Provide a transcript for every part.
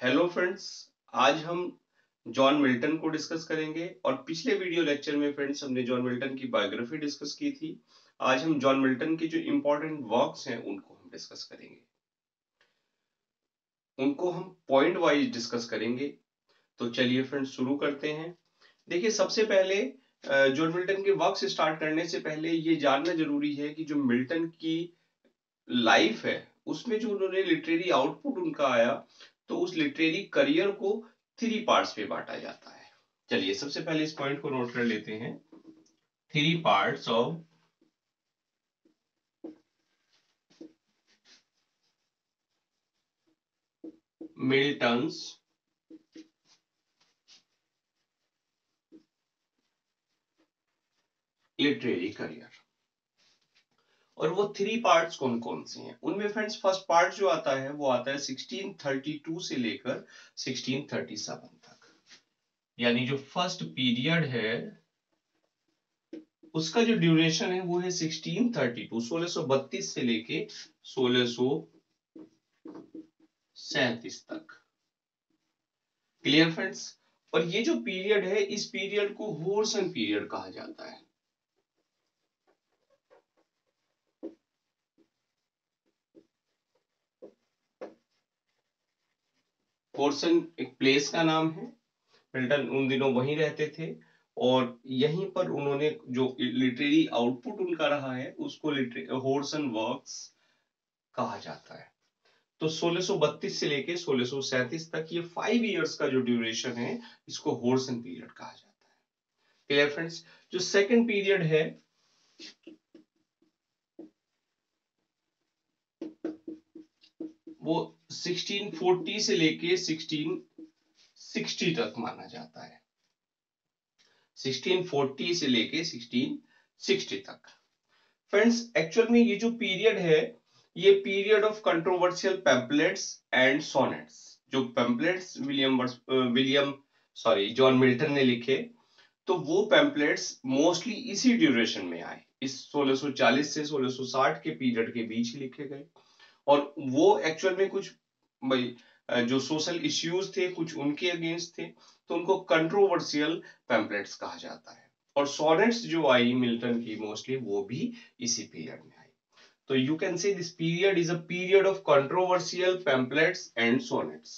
Hello friends, आज हम John Milton को डिस्कस करेंगे और पिछले वीडियो लेक्चर में फ्रेंड्स हमने जॉन मिल्टन की बायोग्राफी डिस्कस की थी। आज हम जॉन मिल्टन के जो इम्पोर्टेंट वर्क्स हैं उनको हम डिस्कस करेंगे, उनको हम पॉइंट वाइज डिस्कस करेंगे। तो चलिए फ्रेंड्स शुरू करते हैं। देखिए, सबसे पहले जॉन मिल्टन के वर्क्स स्टार्ट करने से पहले ये जानना जरूरी है कि जो मिल्टन की लाइफ है उसमें जो उन्होंने लिटरेरी आउटपुट उनका आया, तो उस लिटरेरी करियर को 3 पार्ट्स में बांटा जाता है। चलिए सबसे पहले इस पॉइंट को नोट कर लेते हैं। 3 parts of Milton's literary career. और वो 3 पार्ट्स कौन कौन से हैं उनमें फ्रेंड्स, फर्स्ट पार्ट जो आता है वो आता है 1632 से लेकर 1637 तक, यानी जो फर्स्ट पीरियड है उसका जो ड्यूरेशन है वो है 1632, 1632 से लेके 1637 तक। Clear friends? और ये जो पीरियड है इस पीरियड को होर्सन पीरियड कहा जाता है। होर्सन एक प्लेस का नाम है, मिल्टन उन दिनों वहीं रहते थे और यहीं पर उन्होंने जो लिटरेरी आउटपुट उनका रहा है उसको होर्सन वर्क्स कहा जाता है। तो 1632 से लेके 1637 तक ये 5 इयर्स का जो ड्यूरेशन है इसको होर्सन पीरियड कहा जाता है। Clear friends? जो सेकंड पीरियड है वो 1640 से लेके 1660 तक माना जाता है। 1640 से लेके 1660 तक। फ्रेंड्स, एक्चुअल में ये जो पीरियड है ये period of controversial pamphlets and sonnets. जो पैम्पलेट्स जॉन मिल्टन ने लिखे, तो वो पैम्पलेट्स मोस्टली इसी ड्यूरेशन में आए, इस 1640 से 1660 के पीरियड के बीच लिखे गए। और वो एक्चुअल में कुछ भाई जो सोशल इश्यूज थे कुछ उनके अगेंस्ट थे, तो उनको कंट्रोवर्शियल पैम्पलेट्स कहा जाता है। और सोनेट्स जो आई मिल्टन की मोस्टली वो भी इसी पीरियड में आई। तो you can say this period is a period of controversial pamphlets and sonnets.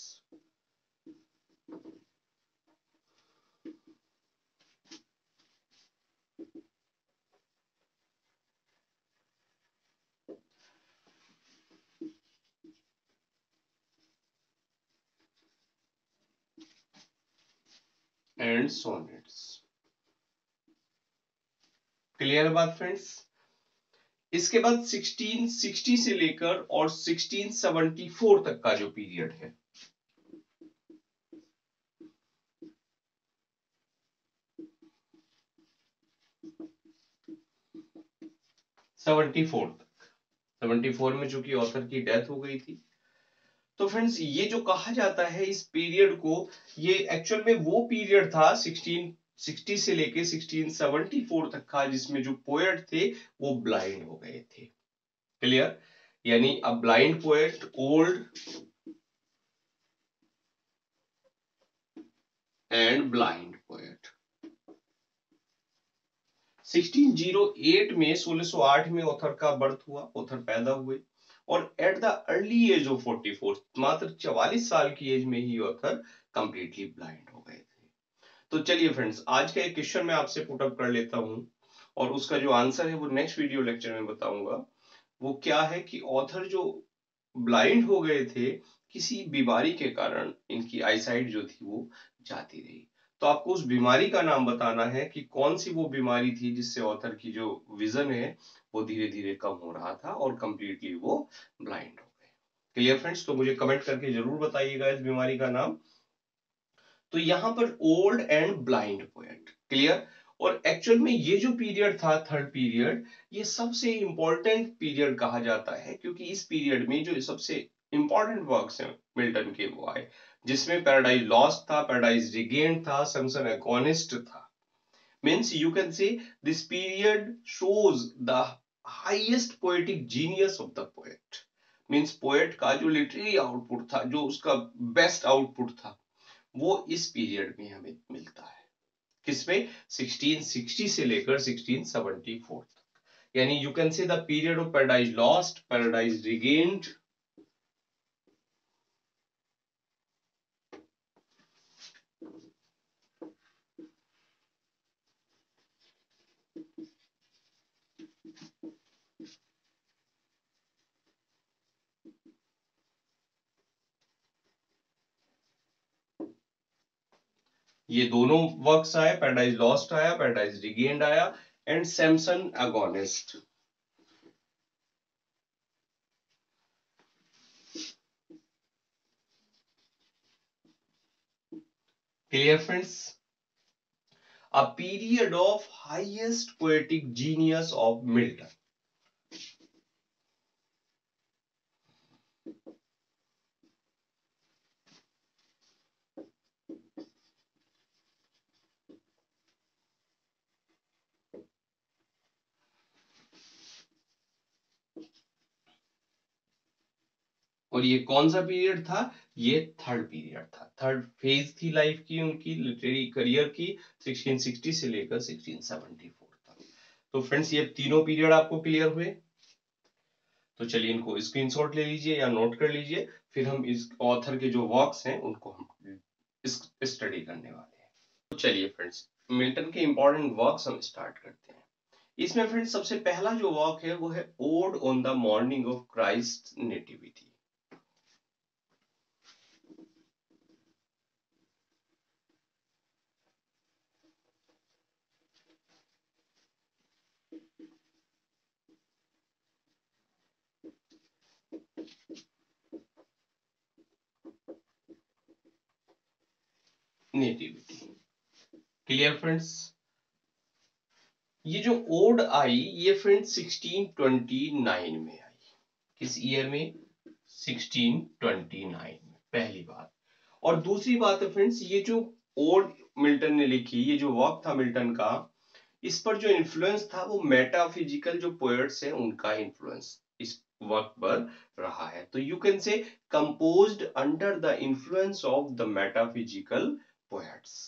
And sonnets. Clear बात फ्रेंड्स? इसके बाद 1660 से लेकर और 1674 तक का जो पीरियड है, 74 तक। 74 में चूंकि ऑथर की डेथ हो गई थी, तो फ्रेंड्स ये जो कहा जाता है इस पीरियड को, ये एक्चुअल में वो पीरियड था 1660 से लेके 1674 तक का जिसमें जो पोएट थे वो ब्लाइंड हो गए थे। क्लियर? यानी a blind poet, old and blind poet. 1608 में 1608 में ऑथर का बर्थ हुआ, ऑथर पैदा हुए और at the early age of 44, मात्र 44 साल की एज में ही ऑथर कंप्लीटली ब्लाइंड हो गए थे। तो चलिए फ्रेंड्स, आज का एक क्वेश्चन मैं आपसे पुट अप कर लेता हूं और उसका जो आंसर है वो नेक्स्ट वीडियो लेक्चर में बताऊंगा। वो क्या है कि ऑथर जो ब्लाइंड हो गए थे किसी बीमारी के कारण, इनकी आईसाइट जो थी वो जाती रही। तो आपको उस बीमारी का नाम बताना है कि कौन सी वो बीमारी थी जिससे ऑथर की जो विजन है वो धीरे धीरे कम हो रहा था और कंप्लीटली वो ब्लाइंड हो गए। Clear friends? तो मुझे कमेंट करके जरूर बताइएगा इस बीमारी का नाम। तो यहां पर old and blind poet. Clear? और एक्चुअल में ये जो पीरियड था थर्ड पीरियड, ये सबसे इंपॉर्टेंट पीरियड कहा जाता है क्योंकि इस पीरियड में जो सबसे इंपॉर्टेंट वर्क्स हैं मिल्टन के वो आए, जिसमें पैराडाइज लॉस्ट था, पैराडाइज रिगेन्ड था, सैमसन एगोनिस्ट था। Means you can say this period shows the highest poetic genius of the poet. Means poet का जो लिटरेरी आउटपुट था, जो उसका बेस्ट आउटपुट था, वो इस पीरियड में हमें मिलता है। किसमें? 1660 से लेकर 1674 तक, यानी you can say the period of Paradise Lost, Paradise Regained, ये दोनों वर्क्स आए, पैराडाइज लॉस्ट आया, पैराडाइज रिगेन्ड आया, and Samson Agonistes. Clear friends? A period of highest poetic genius of Milton. और ये कौन सा पीरियड था? ये थर्ड पीरियड था, थर्ड फेज थी लाइफ की, उनकी लिटरेरी करियर की, 1660 से लेकर 1674 तक। तो फ्रेंड्स ये तीनों पीरियड आपको क्लियर हुए? तो चलिए इनको स्क्रीनशॉट ले लीजिए या नोट कर लीजिए, फिर हम इस ऑथर के जो वर्क्स हैं उनको हम स्टडी करने वाले हैं। तो चलिए फ्रेंड्स, मिल्टन के इंपॉर्टेंट वर्क्स हम स्टार्ट करते हैं। इसमें फ्रेंड्स सबसे पहला जो वर्क है वो है ode on the morning of Christ nativity. Nativity clear friends? ये जो ओड आई, ये फ्रेंड्स 1629 में आई। किस ईयर में? 1629 में, पहली बात। और दूसरी बात है फ्रेंड्स, ये जो ओड मिल्टन ने लिखी, ये जो वर्क था मिल्टन का, इस पर जो इन्फ्लुएंस था वो मेटाफिजिकल जो पोएट्स हैं उनका इन्फ्लुएंस इस वर्क पर रहा है। तो you can say composed under the influence of the metaphysical poets.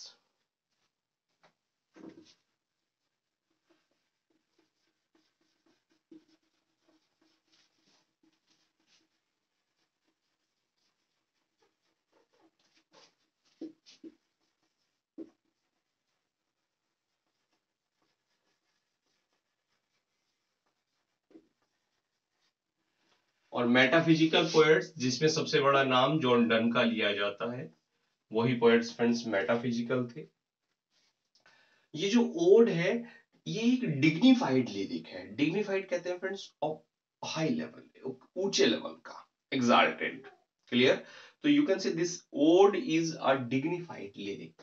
और मेटाफिजिकल पोएट्स जिसमें सबसे बड़ा नाम जॉन डन का लिया जाता है, वही पोएट्स फ्रेंड्स मेटाफिजिकल थे। ये जो ओड है ये एक डिग्निफाइड लिरिक है। डिग्निफाइड कहते हैं फ्रेंड्स ऑफ हाई लेवल, ऊंचे लेवल का, एक्साल्टेड। क्लियर? तो you can say this ode is a dignified lyric.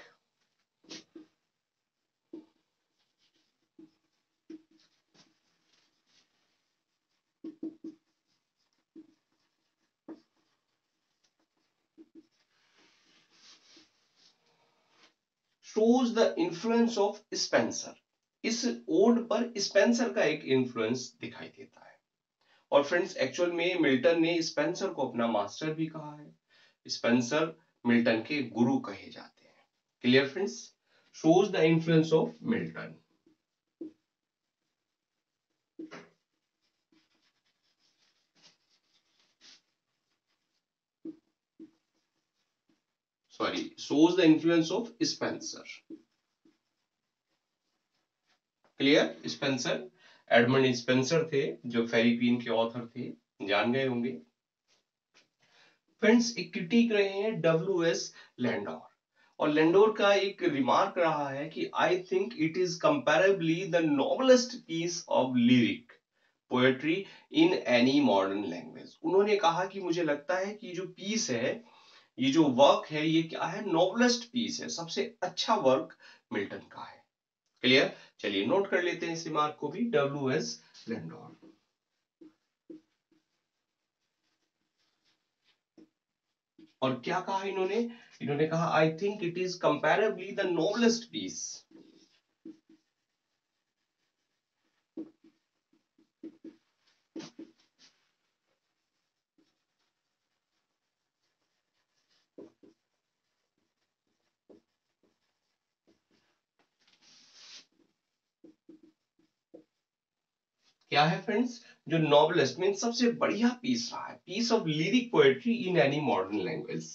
Shows the influence of Spenser. इस ओड पर स्पेंसर का एक इन्फ्लुएंस दिखाई देता है। और फ्रेंड्स एक्चुअल में मिल्टन ने स्पेंसर को अपना मास्टर भी कहा है। स्पेंसर मिल्टन के गुरु कहे जाते हैं। Clear friends? Shows the influence of Milton. Sorry, shows the influence of Spenser. Clear? Spenser, Edmund Spenser थे जो फेरी क्वीन के ऑथर थे, जान गए होंगे। फ्रेंड्स एक क्रिटिक रहे हैं डब्ल्यू.एस. लैंडोर, और लैंडोर का एक रिमार्क रहा है कि I think it is comparably the noblest piece of lyric poetry in any modern language. उन्होंने कहा कि मुझे लगता है कि जो पीस है, ये जो वर्क है, ये क्या है? नोबलेस्ट पीस है, सबसे अच्छा वर्क मिल्टन का है। क्लियर? चलिए नोट कर लेते हैं इस रिमार्क को भी, डब्ल्यू.एस. लैंडोर। और क्या कहा इन्होंने? इन्होंने कहा I think it is comparably the noblest piece. क्या है फ्रेंड्स, जो नॉबलेस्ट मीन सबसे बढ़िया पीस रहा है, piece of lyric poetry in any modern language.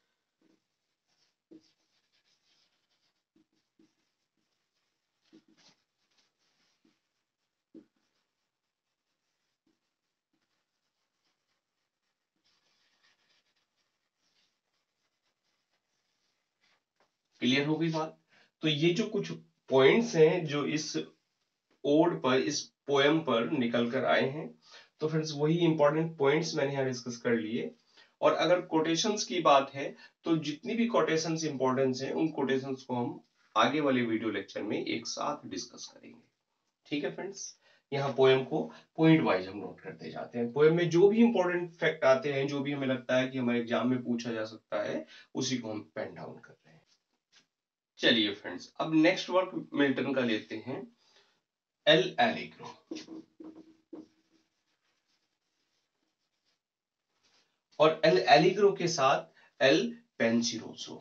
Clear हो गई बात। तो ये जो कुछ पॉइंट्स हैं जो इस ओड पर, इस पोएम पर निकल कर आए हैं, तो फ्रेंड्स वही इंपॉर्टेंट पॉइंट्स मैंने यहाँ डिस्कस कर लिए। और अगर कोटेशंस की बात है तो जितनी भी कोटेशंस इंपॉर्टेंस हैं उन कोटेशंस को हम आगे वाले वीडियो लेक्चर में एक साथ डिस्कस करेंगे। ठीक है फ्रेंड्स, यहाँ पोएम को पॉइंट वाइज हम नोट करते जाते हैं। पोएम में जो भी इंपॉर्टेंट फैक्ट आते हैं, जो भी हमें लगता है कि हमारे एग्जाम में पूछा जा सकता है, उसी को हम पेन डाउन कर रहे हैं। चलिए फ्रेंड्स, अब नेक्स्ट वर्क मिल्टन का लेते हैं, एल एलिग्रो। और एल एलिग्रो के साथ Il Penseroso.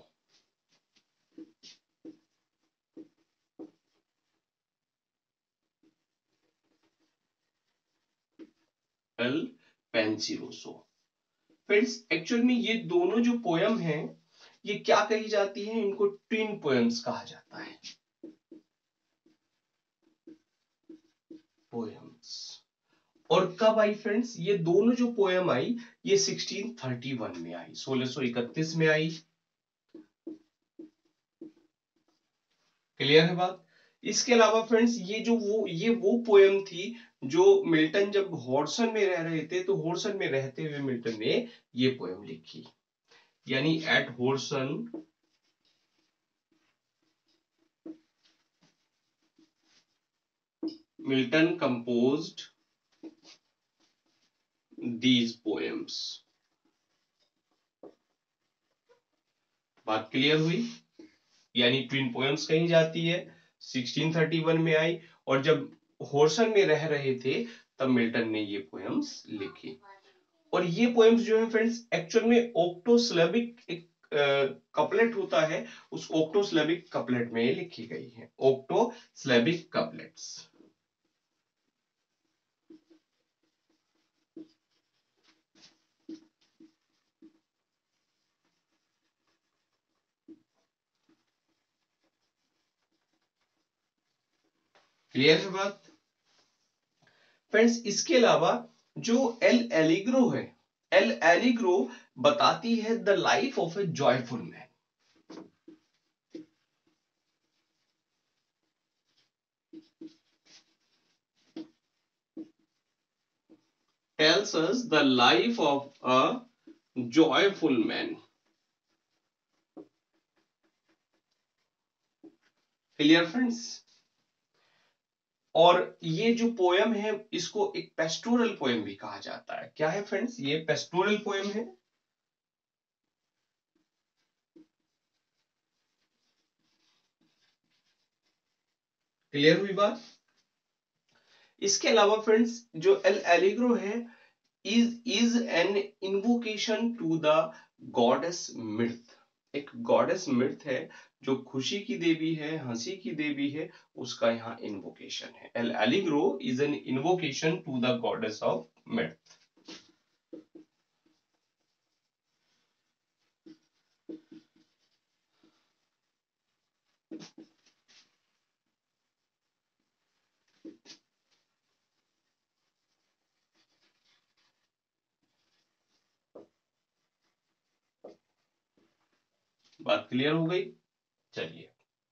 Il Penseroso. Friends actual में ये दोनों जो पोयम हैं, ये क्या कही जाती है, इनको ट्विन पोएम्स कहा जाता है। पोएम्स। और कब आई फ्रेंड्स, ये दोनों जो पोएम आई, ये 1631 में आई, 1631 में आई। क्लियर है बात। इसके अलावा फ्रेंड्स ये वो पोएम थी जो मिल्टन जब हॉर्सन में रह रहे थे, तो हॉर्सन में रहते हुए मिल्टन ने ये पोएम लिखी, यानी at Horton Milton composed these poems. बात क्लियर हुई, यानी ट्विन पोएम्स कही जाती है, 1631 में आई, और जब हॉर्सन में रह रहे थे तब मिल्टन ने ये पोएम्स लिखी। और ये पोएम्स जो है फ्रेंड्स, एक्चुअल में ओक्टोसिलेबिक एक कपलेट होता है, उस ओक्टोसिलेबिक कपलेट में लिखी गई है, ओक्टोसिलेबिक कपलेट्स। क्लियर है बात फ्रेंड्स। इसके अलावा जो एल एलिग्रो है, एल एलिग्रो बताती है the life of a joyful man. tells us the life of a joyful man. Clear friends. और ये जो पोयम है, इसको एक पेस्टोरल पोयम भी कहा जाता है। क्या है फ्रेंड्स, ये पेस्टोरल पोयम है। क्लियर हुई बात। इसके अलावा फ्रेंड्स जो एल एलिग्रो है, is an invocation to the goddess Mirth. एक गॉडेस मिर्थ है जो खुशी की देवी है, हंसी की देवी है, उसका यहाँ इन्वोकेशन है। L'Allegro is an invocation to the goddess of Mirth. बात क्लियर हो गई। चलिए,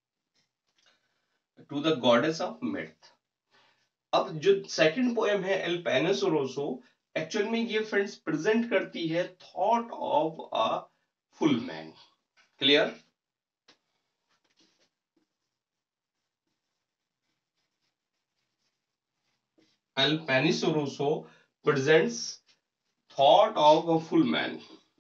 to the goddess of Mirth. अब जो सेकंड पोएम है एल पेनिसोरोसो, एक्चुअल में ये फ्रेंड्स प्रेजेंट करती है thought of a full man. Clear. Il Penseroso presents thought of a full man.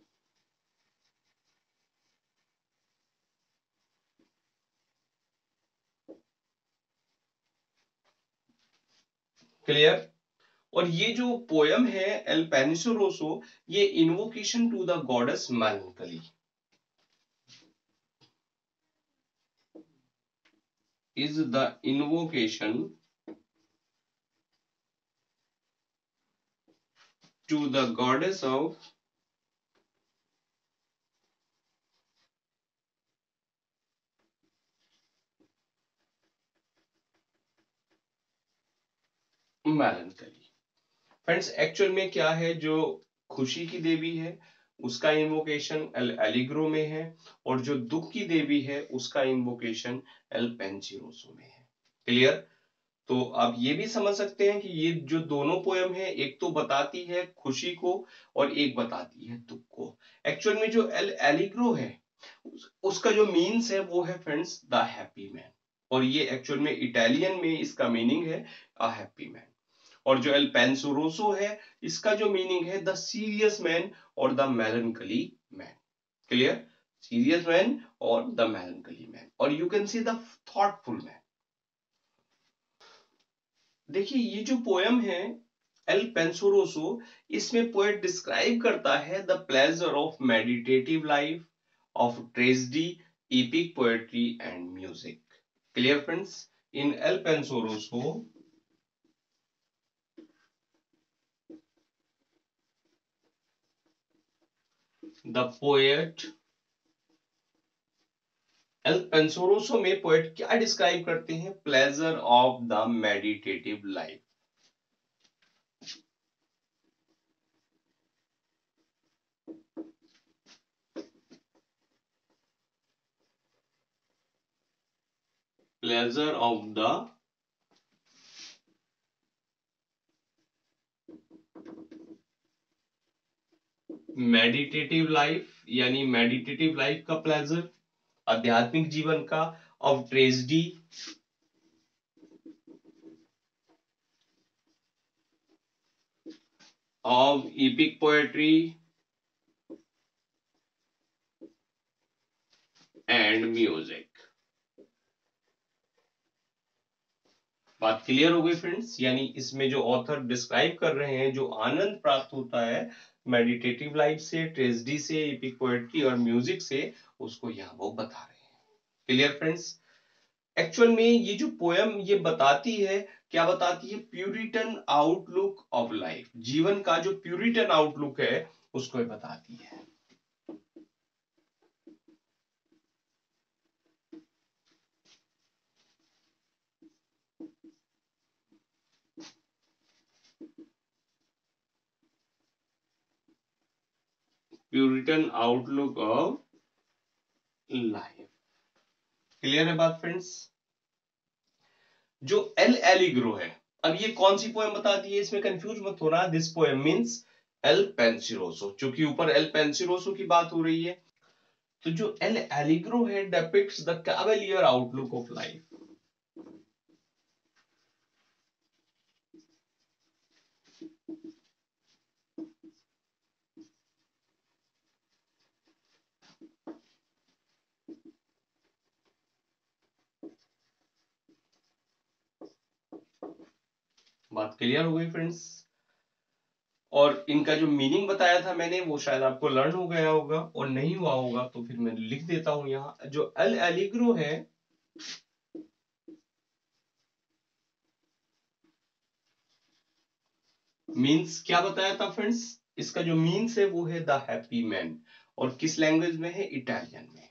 Clear. और ये जो पोयम है एल पेनिसोरोसो, ये invocation to the goddess melancholy, is the invocation to the goddess of melancholy. Friends actual में क्या है, जो खुशी की देवी है उसका इन्वोकेशन एल एलिग्रो में है, और जो दुख की देवी है उसका इन्वोकेशन एल पेंसिरोसो में है। क्लियर? तो आप ये भी समझ सकते हैं कि ये जो दोनों पोयम है, एक तो बताती है खुशी को और एक बताती है दुख को। एक्चुअल में जो एल एलिग्रो है उसका जो मीन्स है वो है फ्रेंड्स द हैप्पी मैन, और ये एक्चुअल में इटालियन में इसका मीनिंग है अ हैप्पी मैन। और जो एल पेंसोरोसो है इसका जो मीनिंग है द सीरियस मैन और the melancholy man. Clear? Serious man और द मेलनकली मैन, और you can see the thoughtful man. देखिए ये जो पोयम है एल पेंसोरोसो, इसमें पोएट डिस्क्राइब करता है the pleasure of meditative life, of tragedy, epic poetry and music. Clear friends? In El Penseroso, the poet Il Penseroso में poet क्या describe करते हैं? Pleasure of the meditative life. Pleasure of the meditative life, यानी meditative life का pleasure, आध्यात्मिक जीवन का, of tragedy, of epic poetry and music. बात क्लियर हो गई फ्रेंड्स? यानी इसमें जो ऑथर डिस्क्राइब कर रहे हैं जो आनंद प्राप्त होता है मेडिटेटिव लाइफ से, ट्रेजेडी से, एपिक पोएट्री और म्यूजिक से, उसको यहाँ वो बता रहे हैं। Clear friends? एक्चुअल में ये जो पोयम ये बताती है, क्या बताती है? Puritan outlook of life. जीवन का जो प्यूरिटन आउटलुक है उसको ये बताती है। Puritan outlook of life. Clear है बात फ्रेंड्स? जो एल एलिग्रो है, अब ये कौन सी पोएम बताती है, इसमें कंफ्यूज मत होना। This poem means Il Penseroso, क्योंकि ऊपर एल पेंसिरोसो की बात हो रही है। तो जो एल एलिग्रो है depicts the cavalier outlook of life. बात क्लियर हो गई फ्रेंड्स? और इनका जो मीनिंग बताया था मैंने वो शायद आपको लर्न हो गया होगा, और नहीं हुआ होगा तो फिर मैं लिख देता हूं यहाँ। जो एल एलिग्रो है मींस क्या बताया था फ्रेंड्स? इसका जो मींस है वो है द हैप्पी मैन, और किस लैंग्वेज में है? इटालियन में।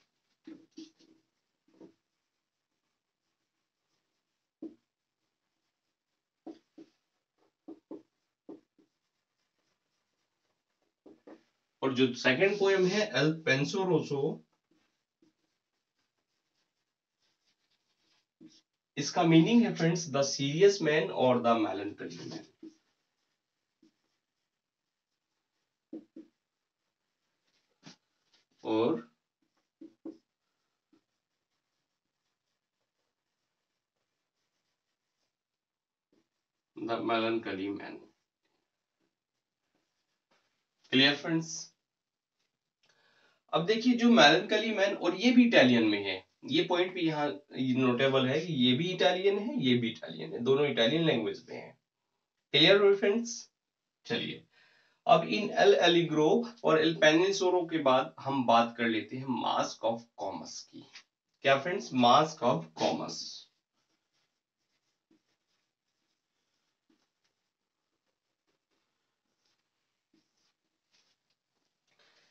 और जो सेकंड पोएम है एल पेंसोरोसो, इसका मीनिंग है फ्रेंड्स द सीरियस मैन और द मेलनकली मैन। और the melancholy man. Clear friends? अब देखिए जो मेलनकली मैन, और ये भी इटालियन में है, ये पॉइंट भी यहाँ नोटेबल है कि ये भी इटालियन है, ये भी इटालियन है, दोनों इटालियन लैंग्वेज में है। क्लियर हो फ्रेंड्स? चलिए अब इन एल एलिग्रो और एल पेनिसोरो के बाद हम बात कर लेते हैं मास्क ऑफ कॉमर्स की। क्या friends? Masque of Comus.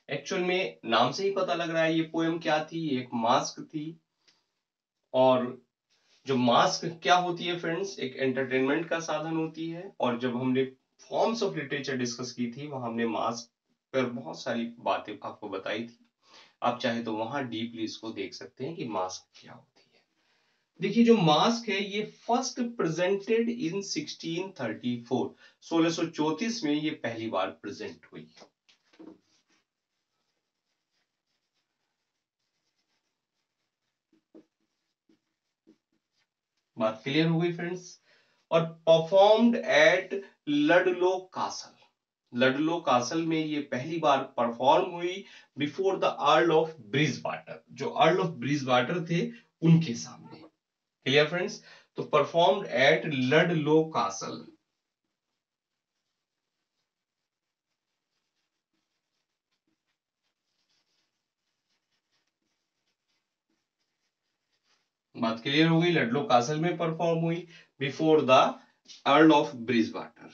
Actual में नाम से ही पता लग रहा है ये पोएम क्या थी, एक मास्क थी। और जो मास्क क्या होती है फ्रेंड्स, एक एंटरटेनमेंट का साधन होती है। और जब हमने फॉर्म्स ऑफ लिटरेचर डिस्कस की थी, वहां हमने मास्क पर बहुत सारी बातें आपको बताई थी। आप चाहे तो वहां डीपली इसको देख सकते हैं कि मास्क क्या होती है। देखिए जो मास्क है ये फर्स्ट प्रेजेंटेड इन 1634, 1634 में ये पहली बार प्रेजेंट हुई। बात क्लियर हो गई फ्रेंड्स। और performed at Ludlow Castle, Ludlow Castle में ये पहली बार परफॉर्म हुई before the Earl of Bridgewater, जो अर्ल ऑफ ब्रिजवाटर थे उनके सामने। Clear friends. तो परफॉर्म्ड एट लडलो कासल। बात क्लियर हो गई, लडलो कासल में परफॉर्म हुई before the Earl of Bridgewater.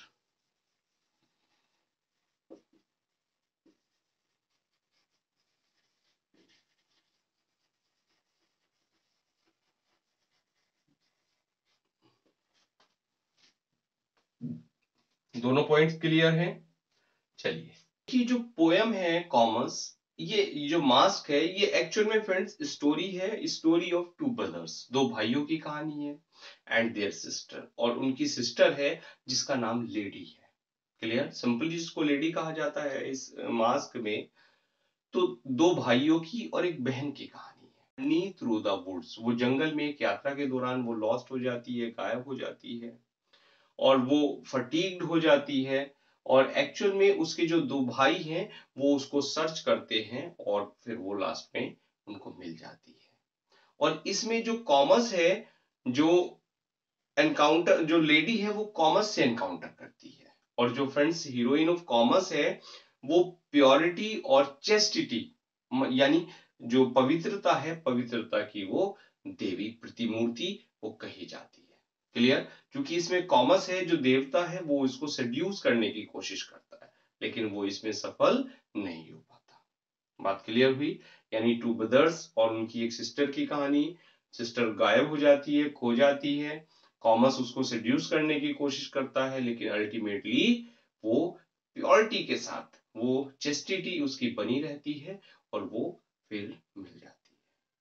दोनों पॉइंट्स क्लियर हैं। चलिए कि जो पोएम है कॉमर्स, ये जो मास्क है ये एक्चुअल में फ्रेंड्स स्टोरी है, स्टोरी ऑफ टू ब्रदर्स, दो भाइयों की कहानी है। एंड देयर सिस्टर, और उनकी सिस्टर है जिसका नाम लेडी है। क्लियर, सिंपल जिसको लेडी कहा जाता है इस मास्क में। तो दो भाइयों की और एक बहन की कहानी है। नी थ्रू द वुड्स, वो जंगल में एक यात्रा के दौरान वो लॉस्ट हो जाती है, गायब हो जाती है और वो फटीग्ड हो जाती है। और एक्चुअल में उसके जो दो भाई हैं वो उसको सर्च करते हैं और फिर वो लास्ट में उनको मिल जाती है। और इसमें जो कॉमर्स है, जो एनकाउंटर, जो लेडी है वो कॉमर्स से एनकाउंटर करती है। और जो फ्रेंड्स हीरोइन ऑफ कॉमर्स है वो प्योरिटी और चेस्टिटी, यानी जो पवित्रता है, पवित्रता की वो देवी प्रतिमूर्ति वो कही जाती है। क्लियर। क्योंकि इसमें कॉमर्स है जो देवता है वो इसको सेड्यूस करने की कोशिश करता है, लेकिन वो इसमें सफल नहीं हो पाता। बात क्लियर हुई। यानी टू ब्रदर्स और उनकी एक सिस्टर की कहानी। सिस्टर गायब हो जाती है, खो जाती है। कॉमर्स उसको सेड्यूस करने की कोशिश करता है, लेकिन अल्टीमेटली वो प्योरिटी के साथ, वो चेस्टिटी उसकी बनी रहती है और वो फिर मिल जाती है।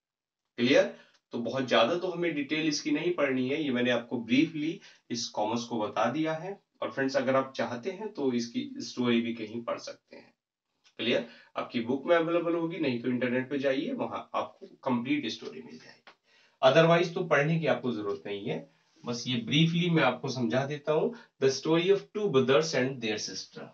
क्लियर। तो बहुत ज्यादा तो हमें डिटेल इसकी नहीं पढ़नी है, ये मैंने आपको ब्रीफली इस कॉमर्स को बता दिया है। और फ्रेंड्स अगर आप चाहते हैं तो इसकी स्टोरी भी कहीं पढ़ सकते हैं। क्लियर। आपकी बुक में अवेलेबल होगी, नहीं तो इंटरनेट पे जाइए, वहां आपको कंप्लीट स्टोरी मिल जाएगी। अदरवाइज तो पढ़ने की आपको जरूरत नहीं है। बस ये ब्रीफली मैं आपको समझा देता हूं। The story of two brothers and their sister.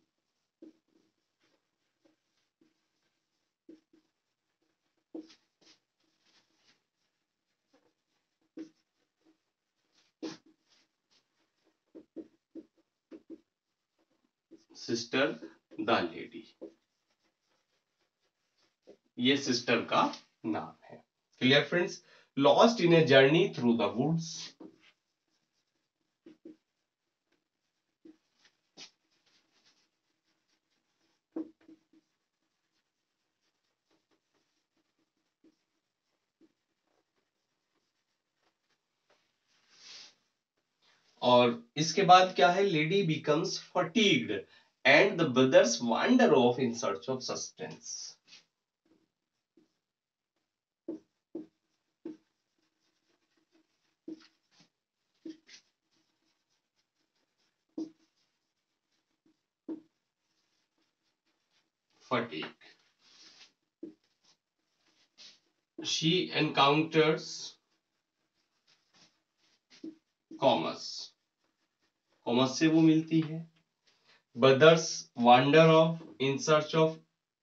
Sister the lady, ये सिस्टर का नाम है। Clear friends. Lost in a journey through the woods. और इसके बाद क्या है, lady becomes fatigued and the brothers wander off in search of sustenance. Fatigue, she encounters Comus, Comus से वो मिलती है। Brothers wander off in search of.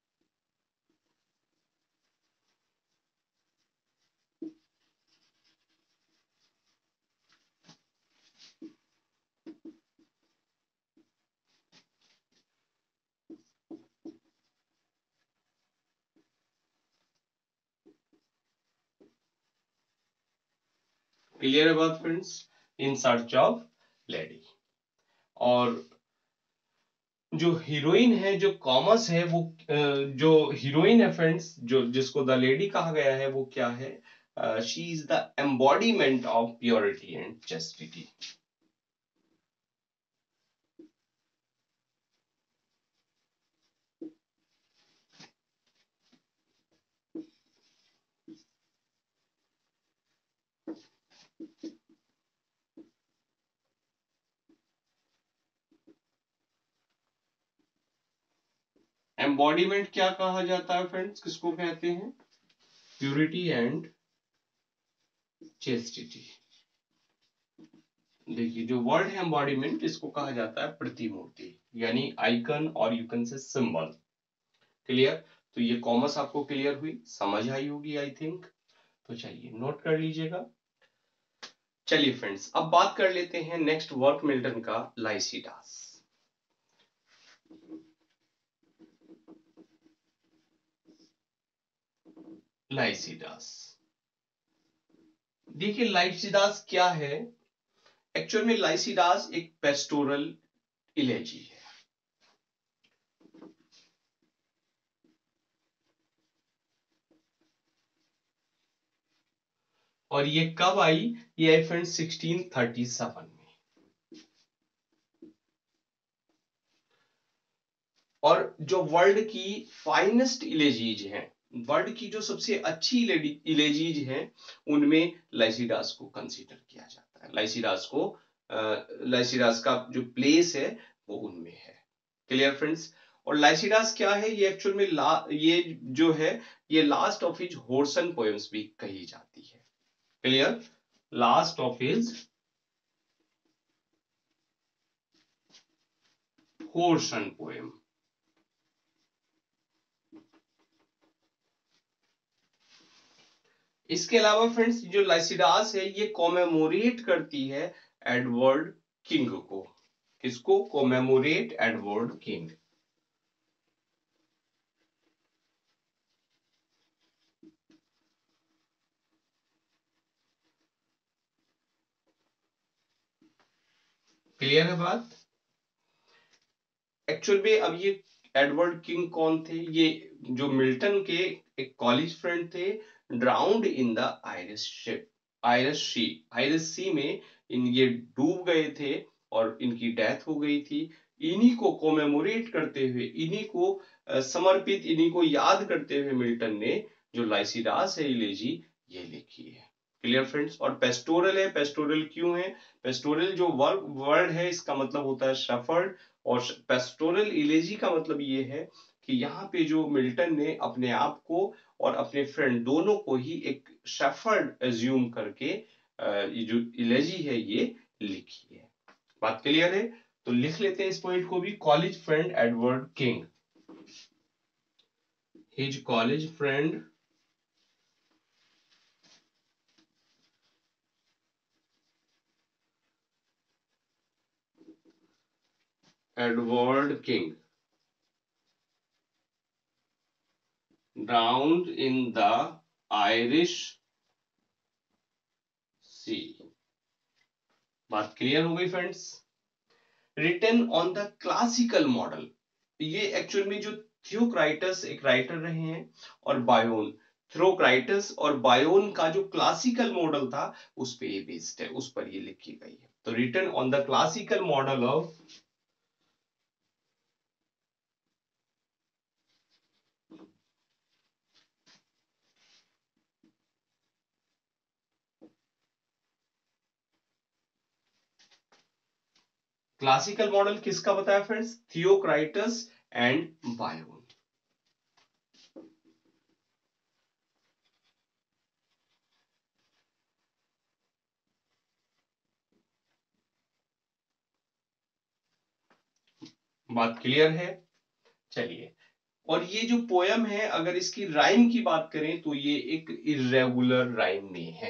Clear है बात friends. In search of lady. और जो हीरोइन है, जो कॉमर्स है, वो जो हीरोइन है फ्रेंड्स, जो जिसको द लेडी कहा गया है, वो क्या है? She is the embodiment of purity and chastity. Embodiment क्या कहा जाता है फ्रेंड्स, किसको कहते हैं? Purity and chastity. देखिए, जो वर्ड है एम्बॉडीमेंट, इसको कहा जाता है प्रतिमूर्ति, यानी आइकन, और you can say symbol. Clear? तो ये कॉमर्स आपको क्लियर हुई, समझ आई होगी आई थिंक। तो चलिए नोट कर लीजिएगा। चलिए फ्रेंड्स, अब बात कर लेते हैं नेक्स्ट वर्क मिल्टन का, लाइसिडास। लाइसिडास, देखिए लाइसिडास क्या है। एक्चुअल में लाइसिडास एक पेस्टोरल इलेजी है। और ये कब आई? ये आई फ्रेंड्स 1637 में। और जो वर्ल्ड की फाइनेस्ट इलेजीज हैं, वर्ल्ड की जो सबसे अच्छी इलेजीज हैं, उनमें लाइसिडास को कंसीडर किया जाता है। लाइसिडास का जो प्लेस है वो उनमें है। Clear friends? और लाइसिडास क्या है, ये एक्चुअल में ये जो है, ये last of his Horton poems भी कही जाती है। Clear? Last of his Horton poem. इसके अलावा फ्रेंड्स, जो लाइसिडास है, ये कोमेमोरेट करती है एडवर्ड किंग को। किसको? Commemorate Edward king. क्लियर है बात? एक्चुअल में अब ये एडवर्ड किंग कौन थे? ये जो मिल्टन के एक कॉलेज फ्रेंड थे, drowned in the Irish ship, Irish sea में ये डूब गए थे और इनकी डेथ हो गई थी। इन्हीं को कोमेमोरेट करते हुए, इन्हीं को समर्पित, इन्हीं को याद करते हुए मिल्टन ने जो लाइसिडास है इलेजी, ये लिखी है। Clear friends? और पेस्टोरल है, पेस्टोरल क्यों है? पेस्टोरल जो वर्ड है, इसका मतलब होता है शेफर्ड। और पेस्टोरल इलेजी का मतलब ये है कि यहाँ पे जो मिल्टन ने अपने आप को और अपने फ्रेंड दोनों को ही एक शेफर्ड एज्यूम करके ये जो इलेजी है ये लिखी है। बात क्लियर है? तो लिख लेते हैं इस पॉइंट को भी, college friend Edward King, his college friend Edward King drowned in the Irish Sea। बात क्लियर हो गई friends? Written on the classical model, ये एक्चुअल में जो थियोक्राइटस एक राइटर रहे हैं, और बायोन, थियोक्राइटस और बायोन का जो क्लासिकल मॉडल था, उस पे ये बेस्ड है, उस पर ये लिखी गई है। तो written on the classical model of classical model किसका बताया फ्रेंड्स? थियोक्राइटस एंड बायोन। बात क्लियर है? चलिए, और ये जो पोयम है, अगर इसकी राइम की बात करें तो ये एक इरेगुलर राइम में है।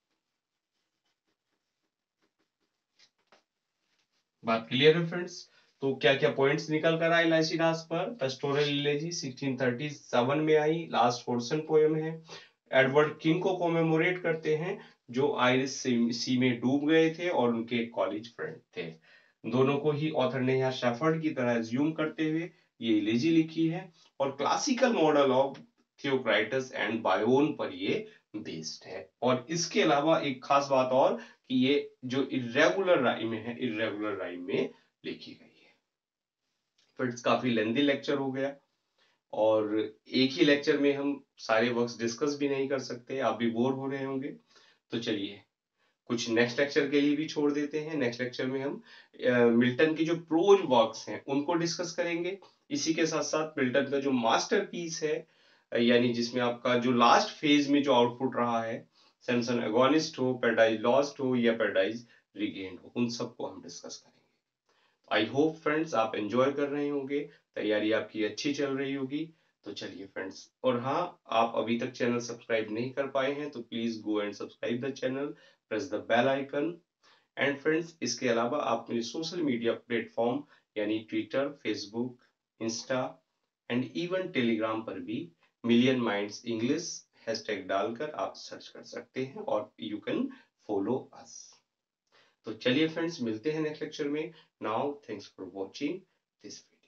बात क्लियर है फ्रेंड्स? तो क्या क्या पॉइंट्स निकल कर आए लाइसिडास पर? पेस्टोरल इलेजी 1637 में आई, लास्ट पोर्शन पोएम है। एडवर्ड किंग को कोमेमोरेट करते हैं जो आयरिश सी में डूब गए थे और उनके कॉलेज फ्रेंड थे। दोनों को ही ऑथर ने यहाँ शेफर्ड की तरह एज्यूम करते हुए ये इलेजी लिखी है और classical model of Theocritus and Bion पर ये बेस्ड है। और इसके अलावा एक खास बात और कि ये जो इर्रेगुलर राइम है, इर्रेगुलर राइम में लिखी गई है। फ्रेंड्स, काफी लेंथी लेक्चर हो गया और एक ही लेक्चर में हम सारे वर्क्स डिस्कस भी नहीं कर सकते, आप भी बोर हो रहे होंगे। तो चलिए कुछ नेक्स्ट लेक्चर के लिए भी छोड़ देते हैं। नेक्स्ट लेक्चर में हम मिल्टन के जो प्रोज वर्क्स हैं उनको डिस्कस करेंगे। इसी के साथ साथ मिल्टन का जो मास्टरपीस है, यानी जिसमें आपका जो लास्ट फेज में जो आउटपुट रहा है, सैमसन एगोनिस्ट हो, पैराडाइज लॉस्ट हो या पैराडाइज रिगेन्ड हो, उन सबको हम डिस्कस करेंगे। आई होप फ्रेंड्स आप एंजॉय कर रहे होंगे, तैयारी आपकी अच्छी चल रही होगी। तो चलिए फ्रेंड्स, और हाँ, आप अभी तक चैनल सब्सक्राइब नहीं कर पाए हैं तो please go and subscribe the channel, press the bell icon. And friends, इसके अलावा आप मुझे सोशल मीडिया प्लेटफॉर्म यानी Twitter, Facebook, Insta and even Telegram पर भी मिलियन माइंड्स इंग्लिश हैशटैग डालकर आप सर्च कर सकते हैं और यू कैन फॉलो अस। तो चलिए फ्रेंड्स, मिलते हैं नेक्स्ट लेक्चर में। Now thanks for watching this video.